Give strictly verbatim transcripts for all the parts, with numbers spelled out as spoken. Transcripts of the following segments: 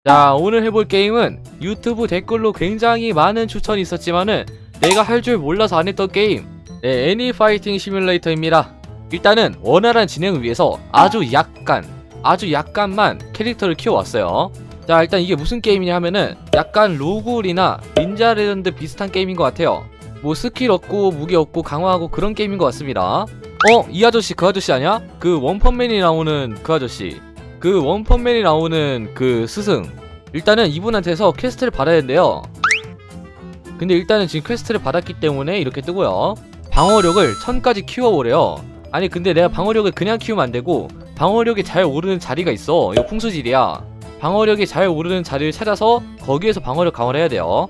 자, 오늘 해볼 게임은 유튜브 댓글로 굉장히 많은 추천이 있었지만은 내가 할 줄 몰라서 안 했던 게임, 네, 애니파이팅 시뮬레이터입니다. 일단은 원활한 진행을 위해서 아주 약간 아주 약간만 캐릭터를 키워왔어요. 자, 일단 이게 무슨 게임이냐 하면은 약간 로굴이나 닌자 레전드 비슷한 게임인 것 같아요. 뭐 스킬 얻고 무기 얻고 강화하고 그런 게임인 것 같습니다. 어? 이 아저씨 그 아저씨 아니야? 그 원펀맨이 나오는 그 아저씨, 그 원펀맨이 나오는 그 스승. 일단은 이분한테서 퀘스트를 받아야 된대요. 근데 일단은 지금 퀘스트를 받았기 때문에 이렇게 뜨고요. 방어력을 천까지 키워보래요. 아니 근데 내가 방어력을 그냥 키우면 안되고 방어력이 잘 오르는 자리가 있어. 이거 풍수질이야. 방어력이 잘 오르는 자리를 찾아서 거기에서 방어력 강화를 해야 돼요.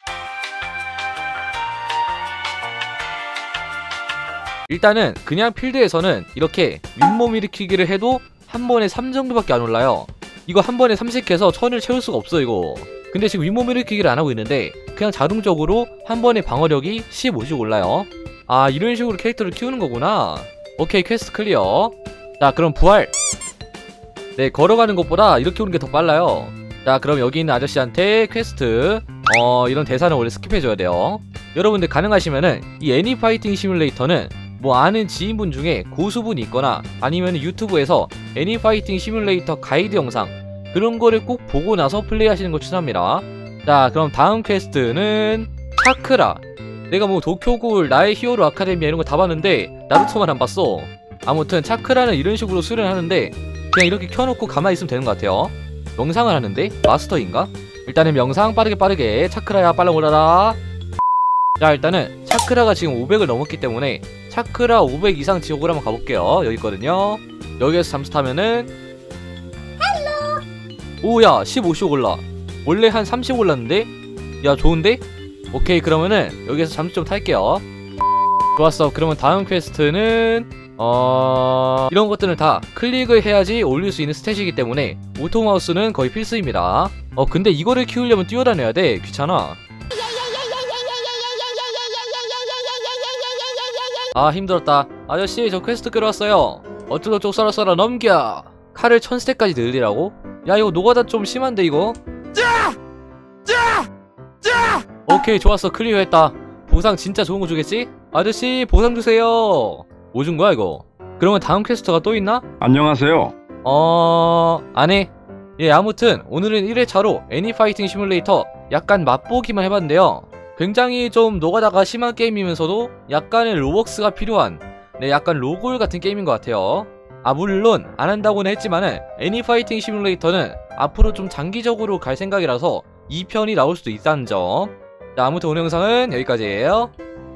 일단은 그냥 필드에서는 이렇게 윗몸 일으키기를 해도 한 번에 삼 정도밖에 안 올라요. 이거 한 번에 삼십 해서 천을 채울 수가 없어 이거. 근데 지금 윗몸 일으키기를 안 하고 있는데 그냥 자동적으로 한 번에 방어력이 십오씩 올라요. 아, 이런 식으로 캐릭터를 키우는 거구나. 오케이, 퀘스트 클리어. 자, 그럼 부활. 네, 걸어가는 것보다 이렇게 오는 게 더 빨라요. 자, 그럼 여기 있는 아저씨한테 퀘스트, 어 이런 대사는 원래 스킵해줘야 돼요. 여러분들 가능하시면은 이 애니파이팅 시뮬레이터는 뭐 아는 지인분 중에 고수분이 있거나 아니면 유튜브에서 애니파이팅 시뮬레이터 가이드 영상 그런 거를 꼭 보고 나서 플레이하시는 걸 추천합니다. 자, 그럼 다음 퀘스트는 차크라. 내가 뭐 도쿄굴, 나의 히어로 아카데미아 이런 거 다 봤는데 나루토만 안 봤어. 아무튼 차크라는 이런 식으로 수련하는데 그냥 이렇게 켜놓고 가만히 있으면 되는 것 같아요. 명상을 하는데? 마스터인가? 일단은 명상 빠르게 빠르게. 차크라야 빨리 올라라. 자, 일단은 차크라가 지금 오백을 넘었기 때문에 차크라 오백 이상 지옥을 한번 가볼게요. 여기 있거든요. 여기에서 잠수 타면은 오야 십오씩 올라. 원래 한 삼십 올랐는데? 야, 좋은데? 오케이, 그러면은 여기에서 잠수 좀 탈게요. 좋았어. 그러면 다음 퀘스트는 어... 이런 것들은 다 클릭을 해야지 올릴 수 있는 스탯이기 때문에 오토마우스는 거의 필수입니다. 어 근데 이거를 키우려면 뛰어다녀야 돼. 귀찮아. 아, 힘들었다. 아저씨, 저 퀘스트 끌어왔어요. 어쩌고저쩌고 썰어 썰어 넘겨. 칼을 천 스택까지 늘리라고? 야, 이거 노가다 좀 심한데 이거? 오케이, 좋았어. 클리어했다. 보상 진짜 좋은 거 주겠지? 아저씨, 보상 주세요. 뭐 준 거야 이거? 그러면 다음 퀘스트가 또 있나? 안녕하세요. 어... 안해. 예, 아무튼 오늘은 일 회차로 애니파이팅 시뮬레이터 약간 맛보기만 해봤는데요. 굉장히 좀 노가다가 심한 게임이면서도 약간의 로벅스가 필요한, 네, 약간 로골 같은 게임인 것 같아요. 아, 물론 안 한다고는 했지만은 애니파이팅 시뮬레이터는 앞으로 좀 장기적으로 갈 생각이라서 이 편이 나올 수도 있다는 점. 자, 아무튼 오늘 영상은 여기까지예요.